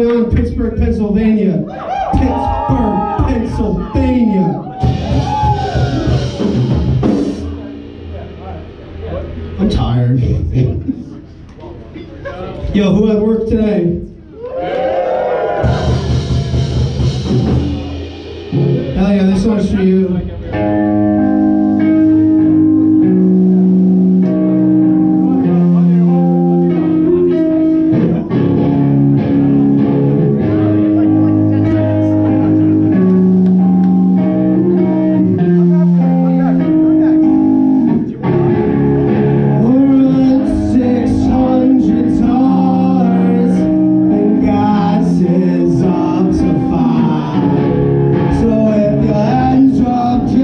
going on in Pittsburgh, Pennsylvania? Pittsburgh, Pennsylvania. I'm tired. Yo, who had work today? Hell yeah, this one's for you. Drop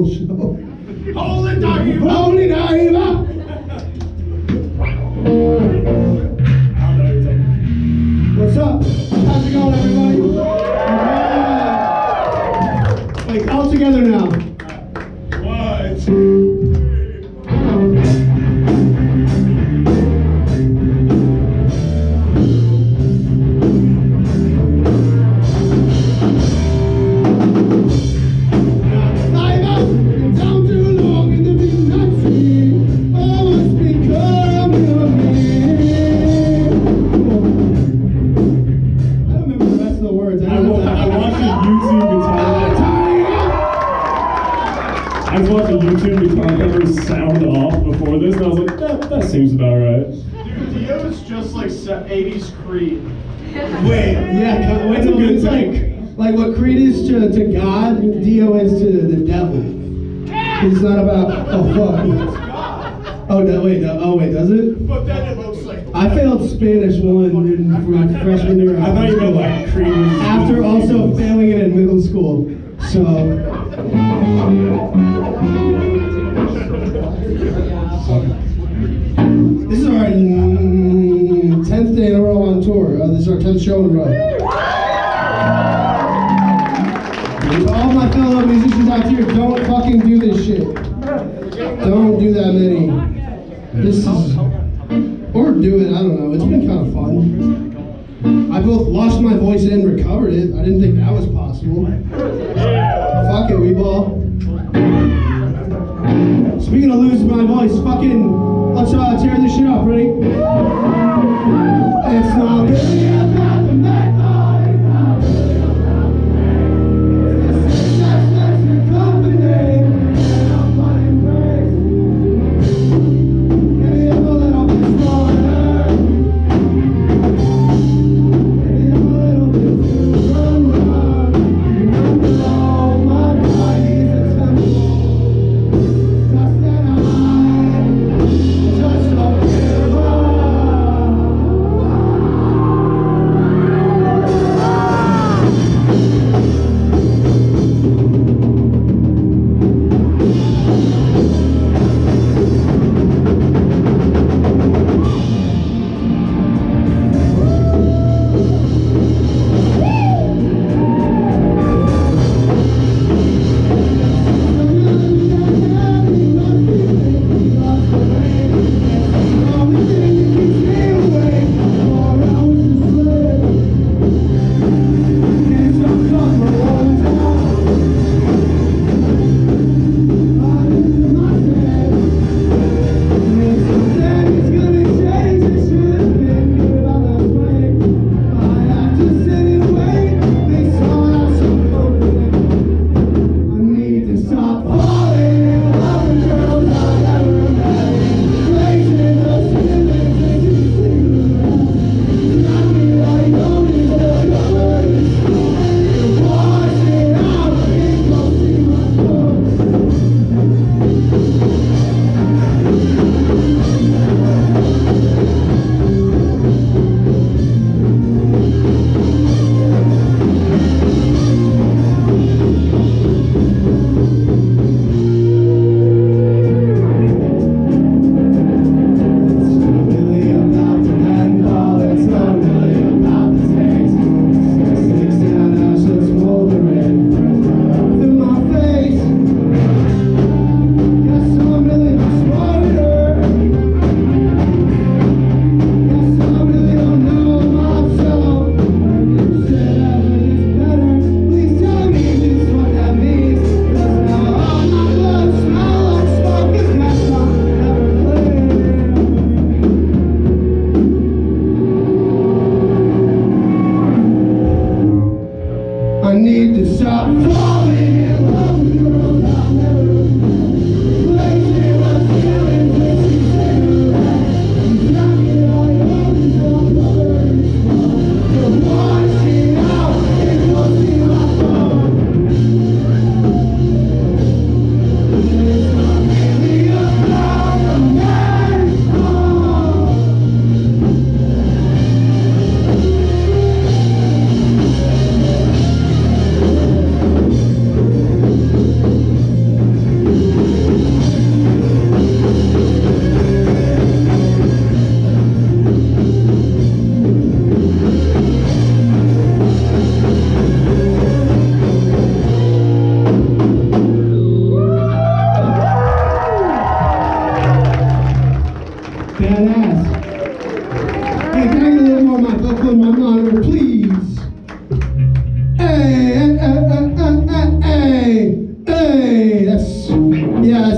show. Hold it, Dave! Hold it, Dave! What's up? How's it going, everybody? Wait, all together now. What? I was watching YouTube guitar covers sound off before this, and I was like, that seems about right. Dude, Dio is just like 80s Creed. Wait, yeah, wait, no, it's like what Creed is to God, Dio is to the devil. It's not about, oh fuck. Oh, no, wait, does it? But then it looks like... I failed Spanish 1 for my freshman year. I thought you meant like Creed. After also failing it in middle school, so. This is our 10th day in a row on tour. This is our 10th show in a row. To all my fellow musicians out here, don't fucking do this shit. Don't do that many. This is, or do it, I don't know. It's been kind of fun. I both lost my voice and recovered it. I didn't think that was possible. Fuck it, we ball. Speaking of losing my voice, fucking, let's tear this shit up, ready? It's not really about the method, it's not really about the name. It's the success that's your company, and I'm running crazy. Maybe I'm a little bit smarter. Maybe I'm a little bit too younger. Oh, my body's a temple. Just that I just don't give up.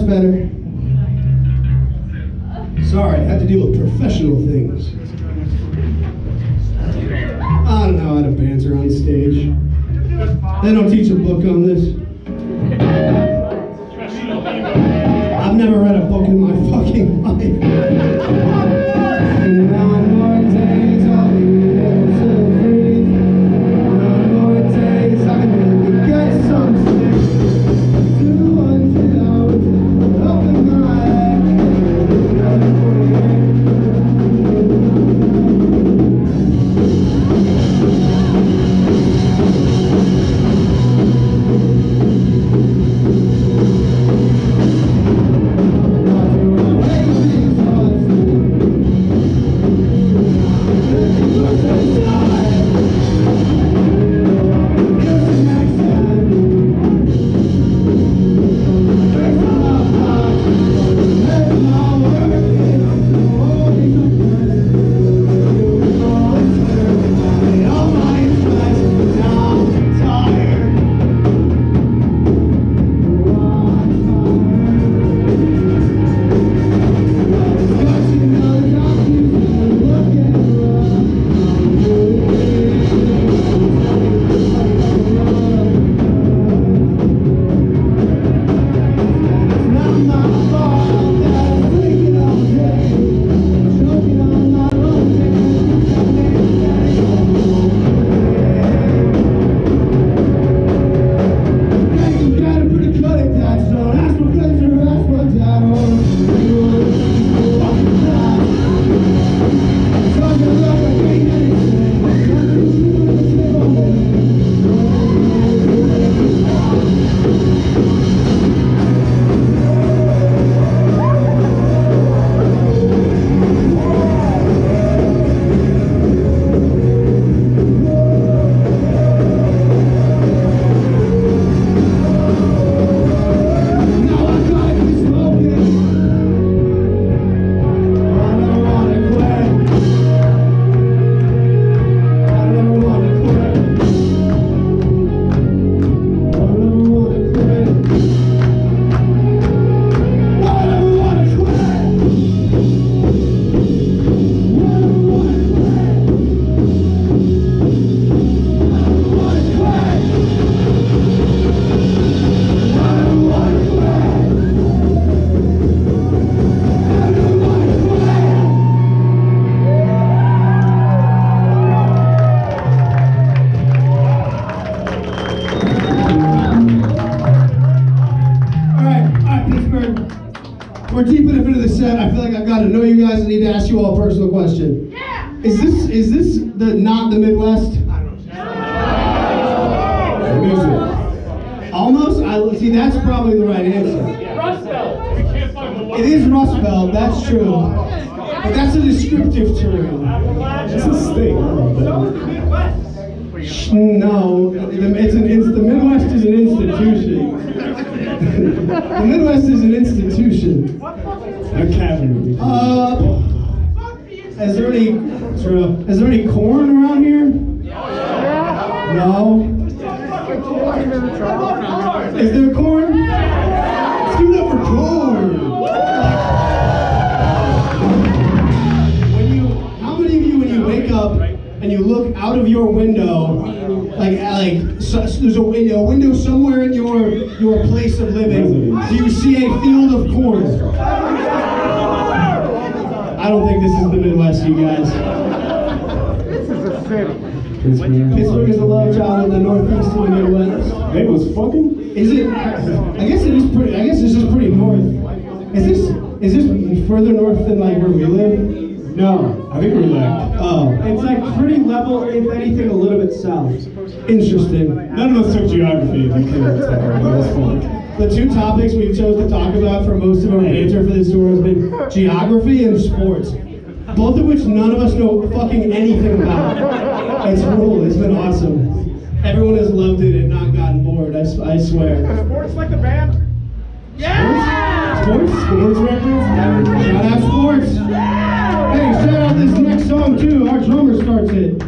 better? Sorry, I had to deal with professional things. I don't know how to banter on stage. They don't teach a book on this. I've never read a book in my fucking life. And 9 more days, I'll be able to breathe. 9 more days, I can really get some sleep. 200 hours up in my head. Another 100%. I feel like I've got to know you guys. I need to ask you all a personal question. Yeah. Is this not the Midwest? Almost? See, that's probably the right answer. Rust Belt. We can't find the It is Rust Belt, that's true. But that's a descriptive term. It's a state. So is the Midwest. No, the Midwest is an institution. The Midwest is an institution. Academy. Is there any corn around here? No. Is there corn? Let's give it up for corn. How many of you, when you wake up and you look out of your window, there's a window somewhere in your place of living, do you see a field of corn? I don't think this is the Midwest, you guys. This is a city. Pittsburgh is a love child of the Northeast and the Midwest. They was fucking? Is it? I guess it is pretty. I guess this is pretty north. Is this further north than like where we live? No, I think we're like, It's like pretty level, if anything, a little bit south. Interesting. none of us took geography, if you couldn't tell. That was fun. The two topics we've chosen to talk about for most of our banter for this tour has been geography and sports. Both of which none of us know fucking anything about. It's cool. It's been awesome. Everyone has loved it and not gotten bored. I swear. Sports like the band. Sports records. Shout out sports. Hey, shout out this next song too. Our drummer starts it.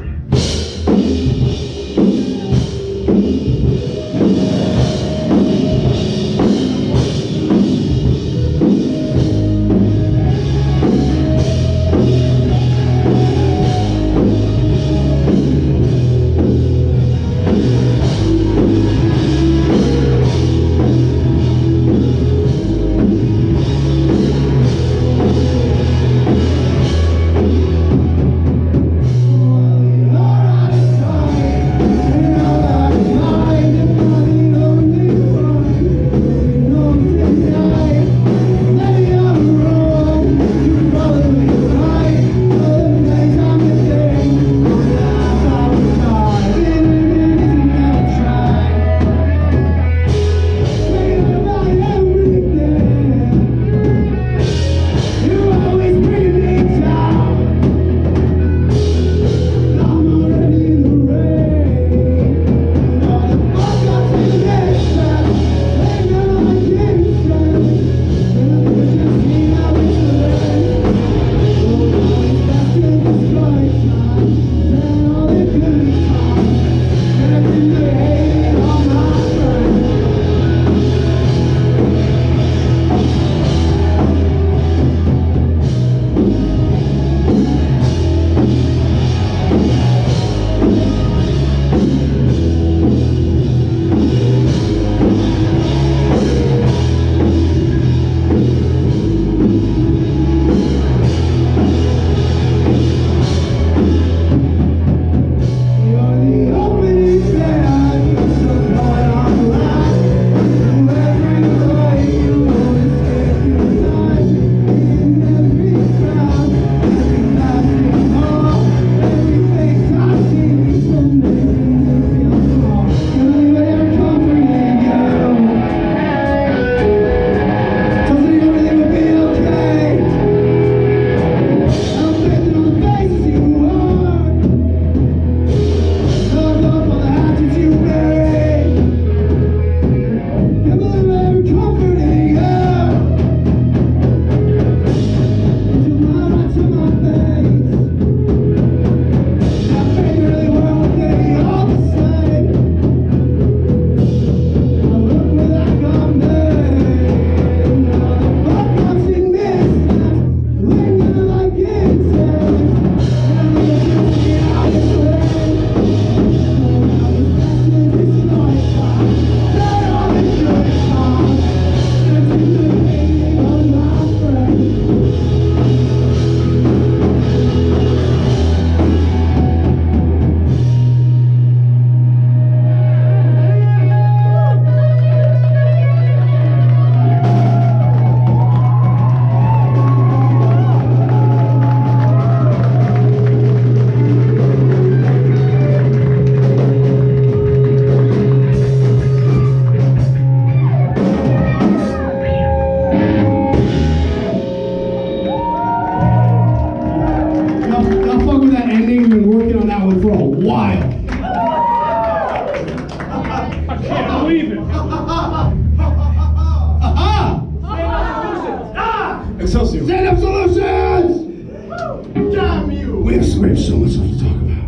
We have so much stuff to talk about.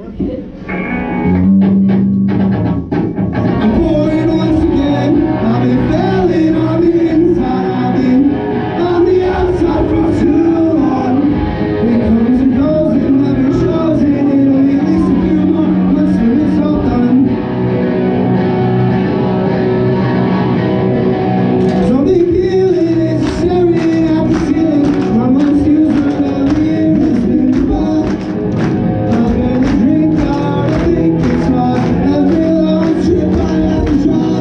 I'm bored once again. I've been failing on the inside. I've been on the outside for too long. It comes and goes and never shows, and it'll be at least a few more months when it's all done. Something feeling is staring at the ceiling. My mom's usually every year has been fun. I've been a drink out, I think it's hard. Every long trip I have to drop.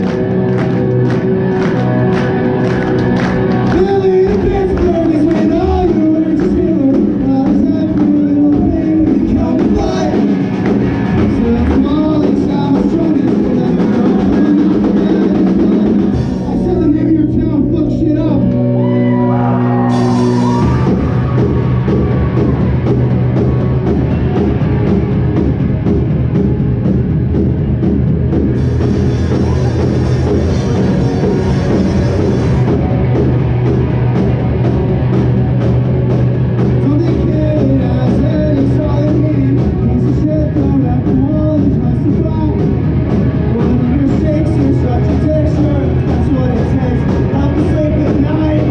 Philly to Pittsburgh is when all your words are spilling. How does every little thing become a fight? So I'm all inside my strongest, but I don't know when I'm I said the name of your town, fuck shit up. Something kid has said it's all you need. Piece of shit thrown at the wall and tries to fly. One of your shakes is such a texture. That's what it takes. Help me sleep at night.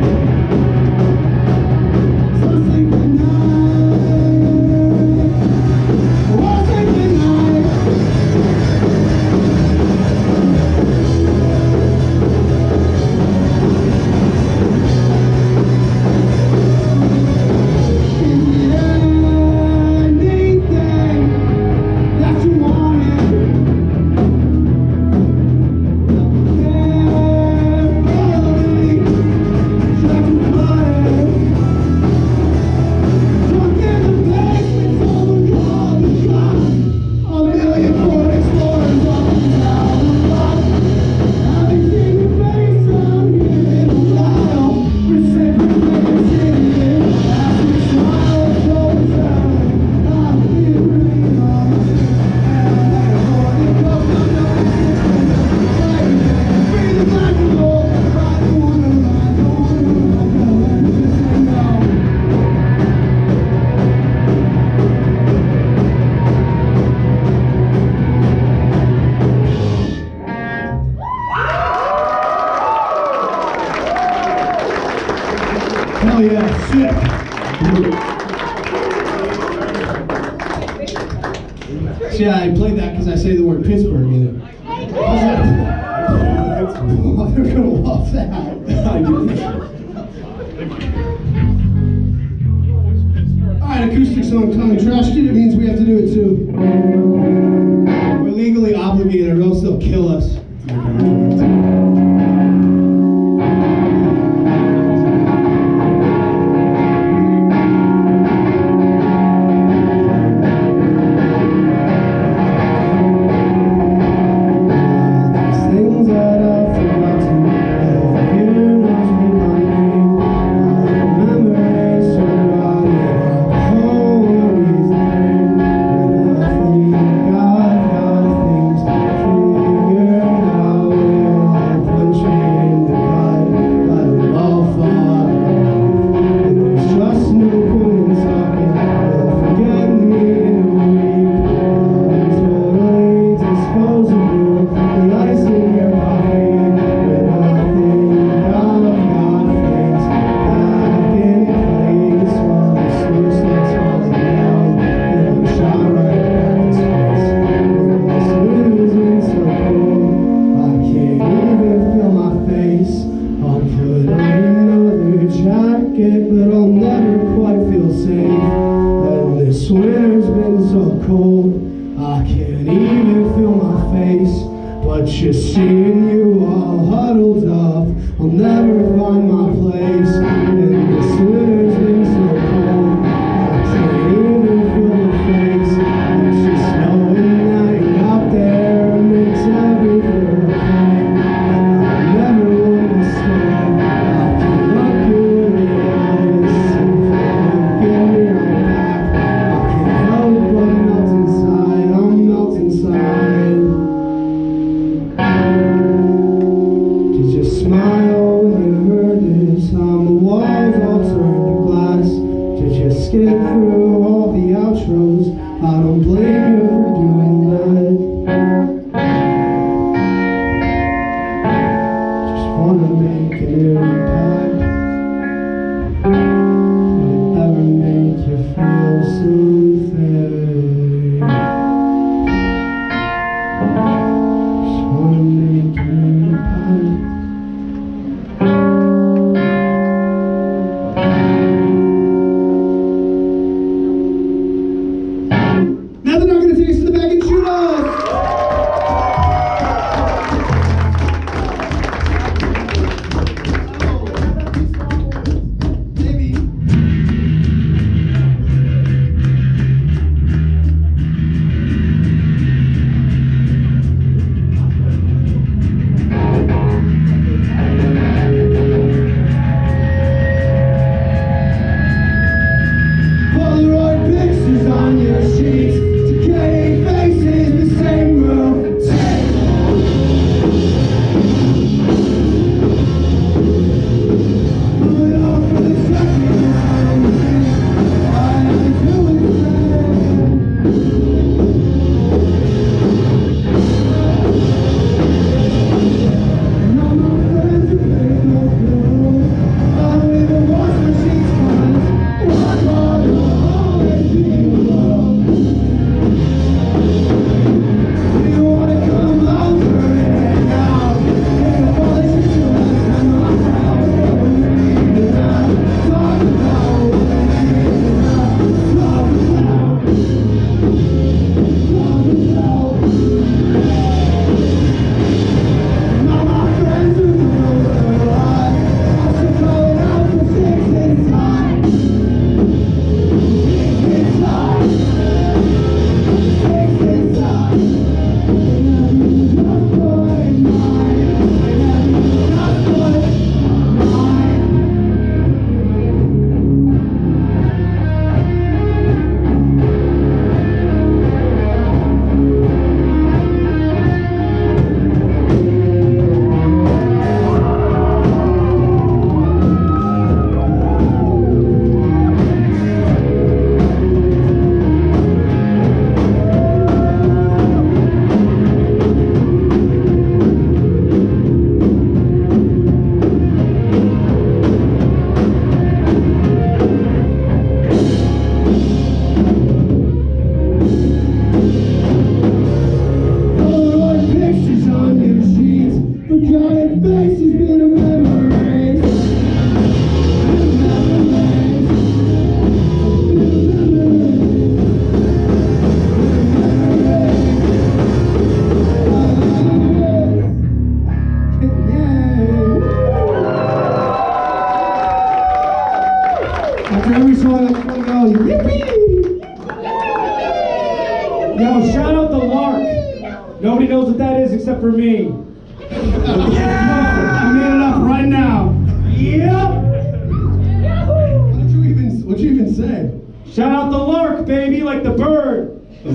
So sleep at night. Oh, sleep at night. Is there anything that you wanted? Carefully, try to find it. Drunk in the basement, someone called the cops. A million foot explorers walking down the block. Haven't seen your face around here in a while. Reciprocating shit, asking smile, shoulders down. I've been reading all my shit. And I avoid it, 'cause I know it's right. Breathing like a bull. I don't wanna lie, don't wanna lie, gotta learn to say no. Hell yeah, sick. See, I played that because I say the word Pittsburgh in it. How's that? Oh, they're gonna love that. I do. Alright, acoustic song coming. Trash it means we have to do it too. We're legally obligated, or else they'll kill us. These things that I've forgotten, every year knows me by name. Memories surrounding the whole world. When I think I've got things figured out, I'll punch me in the gut, let it all fall out. And there's just no point in talking, they'll forget me in a week. I'm totally disposable, the ice in your coffee. When I think I've got things back in place, while the snow starts falling down, and I'm shot right back in space. This winter's been so cold, I can't even feel my face. I'll put on another jacket, but I'll never quite feel safe. And this winter's been so cold, I can't even feel my face. But just seeing you all huddled up, I'll never find my place. And this winter's been so cold, I can't even feel my face. And just knowing that you're out there makes everything okay. And I'll never understand. I can look you in the eyes, and if you look at me right back, I can't help but melt inside. I'll melt inside. Did you smile when you heard this? The walls all turned to glass. Did you skip through all impact. Will it ever make you feel something? Just wanna make an impact. Now they're not gonna take us to the back and shoot us! Polaroid pictures on your sheets, decaying faces, the same routine. Moving on for the second time, I am doing the and all my friends who pay no clue. I don't even wash my sheets once. One more will always be alone. Do you wanna come over and hang out? Take up all this shit you left in my house. What we need is not talk about what we need is not talk about. And all my friends who know their life, I should call it out for 6 inside. Inside. 6 inside. Just put mine. Just put mine. Polaroid pictures on your sheets, forgotten faces, bitter memories. After every song, I just want to go, yippee! Yo, shout out the Lark. Nobody knows what that is except for me. I made it up right now. Yep. What'd you even say? Shout out the Lark, baby, like the bird.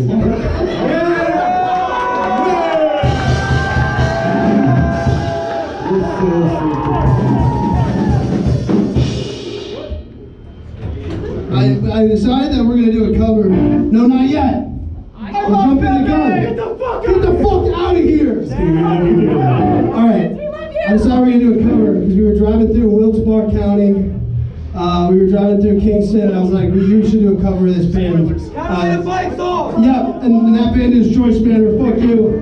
I decided that we're gonna do a cover. No, not yet. We're jumping the gun. Get the fuck out of here. All right. I decided we're gonna do a cover because we were driving through Wilkes-Barre County. We were driving through Kingston, and I was like, you should do a cover of this band. Yep, and that band is Joyce Manor. Fuck you.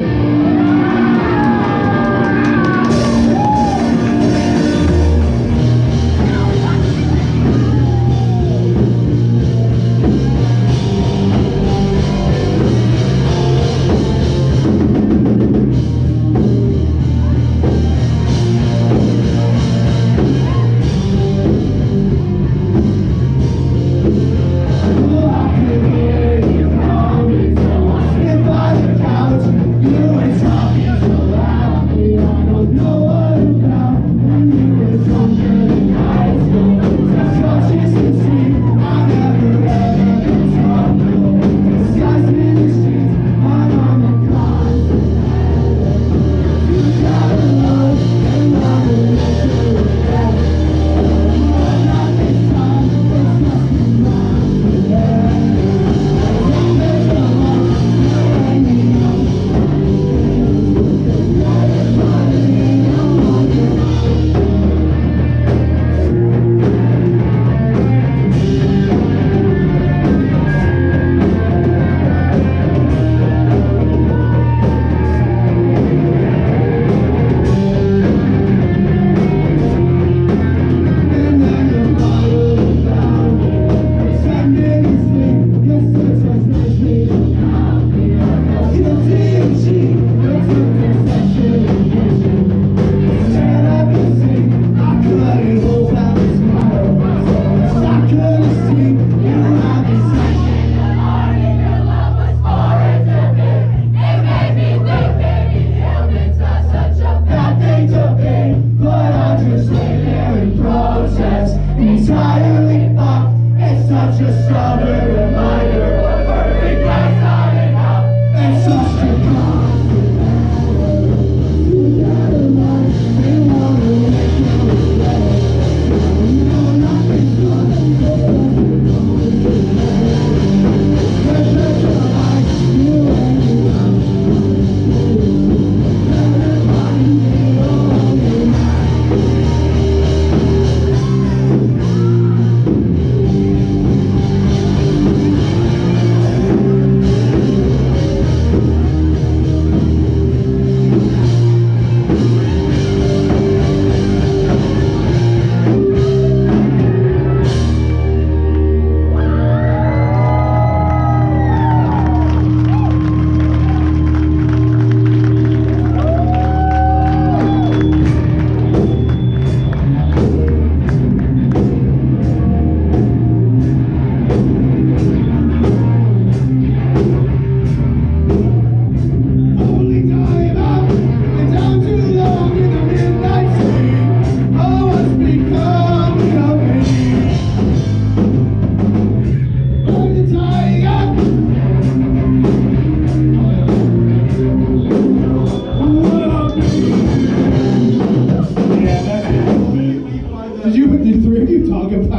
If I couch, you and talk.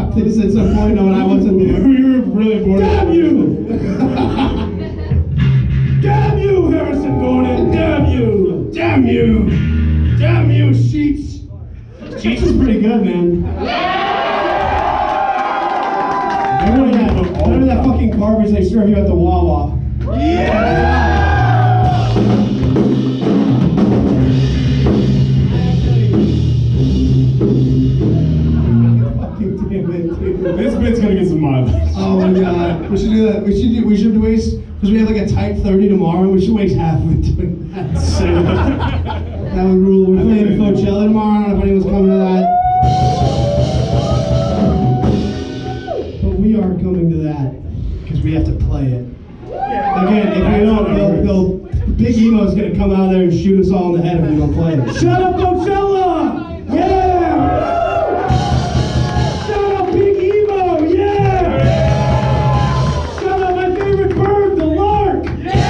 dropped this at some point when I wasn't there. We were really bored. Damn you! Damn you, Harrison Gordon! Damn you! Damn you! Damn you, Sheets! Sheets is pretty good, man. Remember that fucking garbage they serve you at the Wawa? Yeah! Fucking damn it, dude. This bit's gonna get some mileage. Oh my god. We should do that. We should waste, because we have like a tight 30 tomorrow, we should waste half of it doing that. That would rule. We're playing Coachella tomorrow. I don't know if anyone's coming to that. But we are coming to that because we have to play it. Again, if we don't, Big Emo's gonna come out there and shoot us all in the head if we don't play it. Shut up, Coachella! Yeah! Shut up, Big Emo! Yeah! Shut up, my favorite bird, the lark!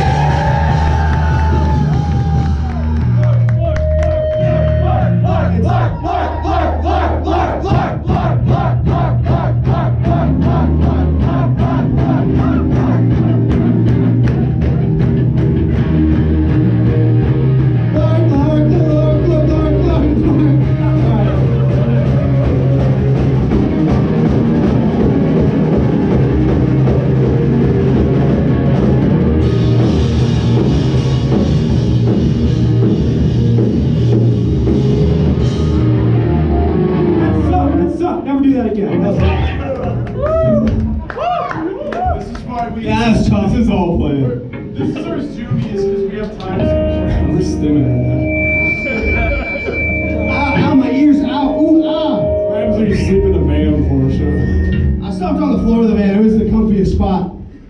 Never do that again. This is why we. Yeah, that's tough. This is all planned. This is our zoomies because we have time. We're stimming Ow, my ears, ow, ooh, ah. What happens when you sleep in the van before a show? I stopped on the floor of the van. It was the comfiest spot.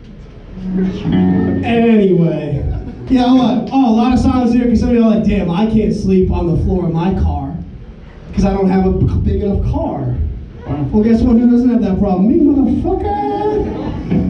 Anyway. Yeah, what? Oh, a lot of silence here because some of you are like, damn, I can't sleep on the floor of my car because I don't have a big enough car. Well, guess what? Who doesn't have that problem? Me, motherfucker!